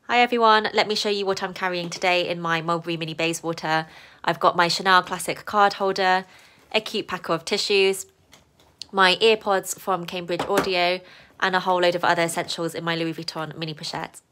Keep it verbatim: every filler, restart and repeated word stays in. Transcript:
Hi everyone, let me show you what I'm carrying today in my Mulberry mini Bayswater. I've got my Chanel Classic card holder, a cute pack of tissues, my earpods from Cambridge Audio, and a whole load of other essentials in my Louis Vuitton mini pochette.